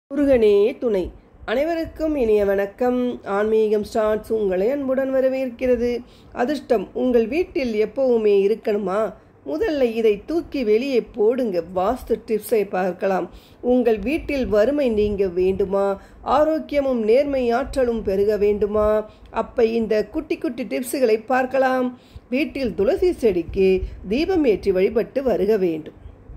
முருகனே துணை. அனைவருக்கும் இனிய வணக்கம். ஆன்மீகம் ஸ்டார்ட்ஸ் உங்களை அன்புடன் வரவேற்கிறது. அதிர்ஷ்டம் உங்கள் வீட்டில் எப்பவுமே இருக்கணுமா? முதல்ல இதை தூக்கி வெளியே போடுங்க. வாஸ்து டிப்ஸை பார்க்கலாம். உங்கள் வீட்டில் வறுமை நீங்க வேண்டுமா? ஆரோக்கியமும் நேர்மை ஆற்றலும் பெருக வேண்டுமா? அப்ப இந்த குட்டி குட்டி டிப்ஸுகளை பார்க்கலாம். வீட்டில் துளசி செடிக்கு தீபம் ஏற்றி வழிபட்டு வருக வேண்டும்.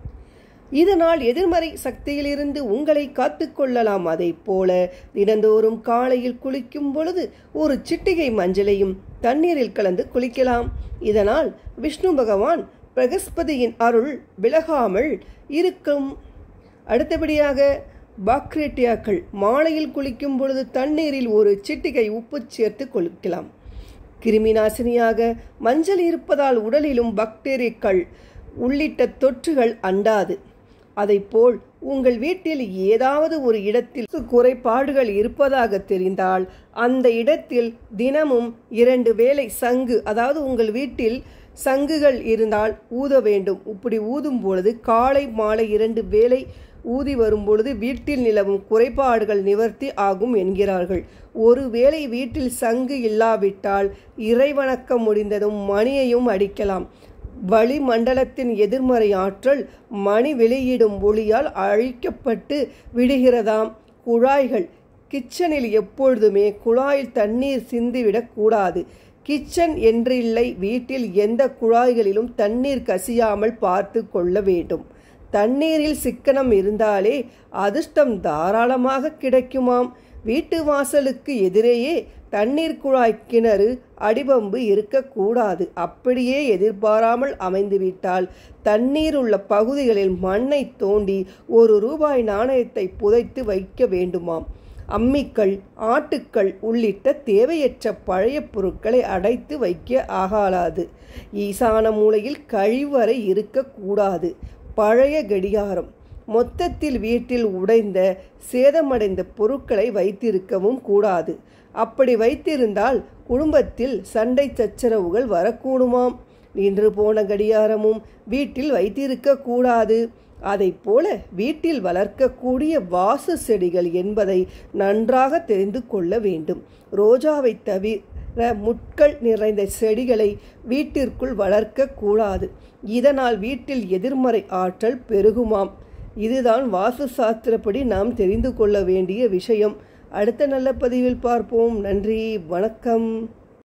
இதனால் எதிர்மறை சக்தியிலிருந்து உங்களை காத்து கொள்ளலாம். அதை போல தினந்தோறும் காலையில் குளிக்கும் பொழுது ஒரு சிட்டிகை மஞ்சளையும் தண்ணீரில் கலந்து குளிக்கலாம். இதனால் விஷ்ணு பகவான் பிரகஸ்பதியின் அருள் விலகாமல் இருக்கும். அடுத்தபடியாக பாக்டீரியாக்கள் மாலையில் குளிக்கும் பொழுது தண்ணீரில் ஒரு சிட்டிகை உப்பு சேர்த்து குளிக்கலாம். கிருமி நாசினியாக மஞ்சள் இருப்பதால் உடலிலும் பாக்டீரியாக்கள் உள்ளிட்ட தொற்றுகள் அண்டாது. அதைப்போல் உங்கள் வீட்டில் ஏதாவது ஒரு இடத்தில் குறைபாடுகள் இருப்பதாக தெரிந்தால் அந்த இடத்தில் தினமும் 2 வேளை சங்கு, அதாவது உங்கள் வீட்டில் சங்குகள் இருந்தால் ஊத வேண்டும். இப்படி ஊதும் பொழுது காலை மாலை 2 வேளை ஊதி வரும் பொழுது வீட்டில் நிலவும் குறைபாடுகள் நிவர்த்தி ஆகும் என்கிறார்கள். ஒருவேளை வீட்டில் சங்கு இல்லாவிட்டால் இறைவணக்கம் முடிந்ததும் மணியையும் அடிக்கலாம். வளிமண்டலத்தின் எதிர்மறை ஆற்றல் மணி வெளியிடும் ஒளியால் அழிக்கப்பட்டு விடுகிறதாம். குழாய்கள் கிச்சனில் எப்பொழுதுமே குழாயில் தண்ணீர் சிந்திவிடக்கூடாது. கிச்சன் என்றில்லை, வீட்டில் எந்த குழாய்களிலும் தண்ணீர் கசியாமல் பார்த்து கொள்ள வேண்டும். தண்ணீரில் சிக்கனம் இருந்தாலே அதிர்ஷ்டம் தாராளமாக கிடைக்குமாம். வீட்டு வாசலுக்கு எதிரேயே தண்ணீர் குழாய் கிணறு அடிபம்பு இருக்கக்கூடாது. அப்படியே எதிர்பாராமல் அமைந்துவிட்டால் தண்ணீர் உள்ள பகுதிகளில் மண்ணை தோண்டி ₹1 நாணயத்தை புதைத்து வைக்க வேண்டுமாம். அம்மிக்கல், ஆட்டுக்கள் உள்ளிட்ட தேவையற்ற பழைய பொருட்களை அடைத்து வைக்க ஆகாது. ஈசான மூலையில் கழிவறை இருக்கக்கூடாது. பழைய கடிகாரம், மொத்தத்தில் வீட்டில் உடைந்த சேதமடைந்த பொருட்களை வைத்திருக்கவும் கூடாது. அப்படி வைத்திருந்தால் குடும்பத்தில் சண்டை சச்சரவுகள் வரக்கூடுமாம். நின்று போன கடிகாரமும் வீட்டில் வைத்திருக்க கூடாது. அதை போல வீட்டில் வளர்க்கக்கூடிய வாசு செடிகள் என்பதை நன்றாக தெரிந்து கொள்ள வேண்டும். ரோஜாவை தவிர முட்கள் நிறைந்த செடிகளை வீட்டிற்குள் வளர்க்க கூடாது. இதனால் வீட்டில் எதிர்மறை ஆற்றல் பெருகுமாம். இதுதான் வாஸ்து சாஸ்திரப்படி நாம் தெரிந்து கொள்ள வேண்டிய விஷயம். அடுத்த நல்ல பதிவில் பார்ப்போம். நன்றி, வணக்கம்.